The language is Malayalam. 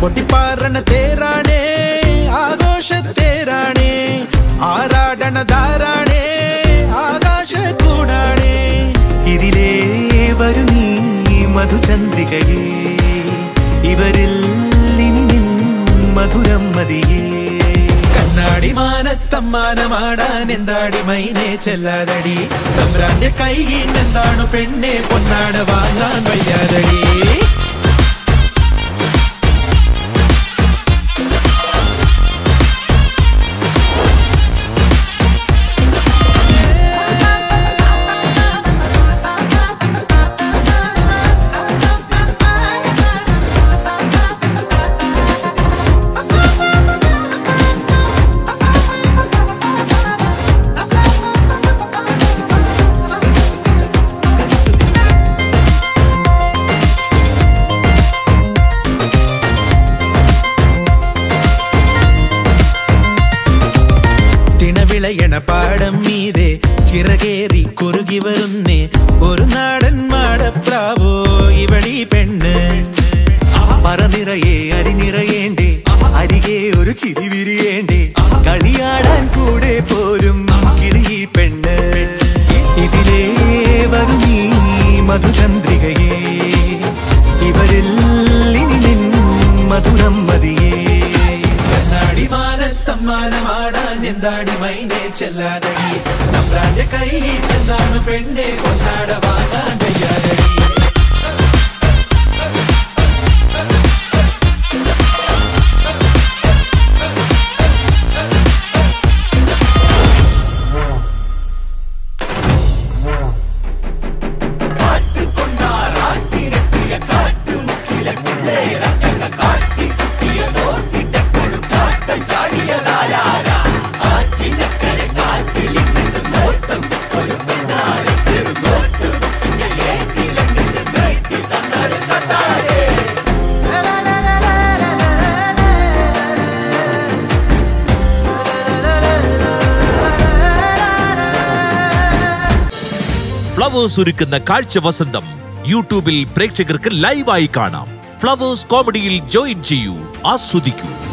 പൊട്ടിപ്പാറണ തേരാണേ ആഘോഷത്തേരാണേ ആരാടണ ധാരാണേ ആകാശ കൂടാണേ ഇതിലേ വരു നീ മധുചന്ദ്രികയേ ഇവരിൽ ഇനി നിൻ മധുരം മതിയേ കണ്ണാടി മാനത്തമ്മാനമാടാൻ എന്താടി മൈനെ ചെല്ലാതടി തമ്പ്രാന്റെ കൈയിൽ എന്താണു പെണ്ണെ പൊന്നാട വാങ്ങാൻ വയ്യാതടി വിളയണ പാടം മീതെ ചിറകേറി കുറുകി വരുന്നേ ഒരു നാടൻ മാടപ്രാവോ ഇവളീ പെണ്ണ് പറനിറയെ അരിനിറയേണ്ടേ അരികെ ഒരു ചിരി വിരിയേണ്ടേ കളിയാടാൻ കൂടെ പോരും കിളിയീ പെണ്ണ് ഇതിലേ വരു നീ മധുചന്ദ്രികയേ ഇവരിൽ ഇനി നിൻ മധുരം മതിയേ കണ്ണാടി മാനത്തമ്മാനമാടാൻ എന്താടി മൈനെ ചെല്ലാതടി തമ്പ്രാന്റെ കൈയിൽ എന്താണ് പെണ്ണെ കൊണ്ടാട വാങ്ങാൻ വയ്യാതടി ഫ്ലവേഴ്സ് ഒരുക്കുന്ന കാഴ്ച വസന്തം യൂട്യൂബിൽ പ്രേക്ഷകർക്ക് ലൈവായി കാണാം. ഫ്ലവേഴ്സ് കോമഡിയിൽ ജോയിൻ ചെയ്യൂ, ആസ്വദിക്കൂ.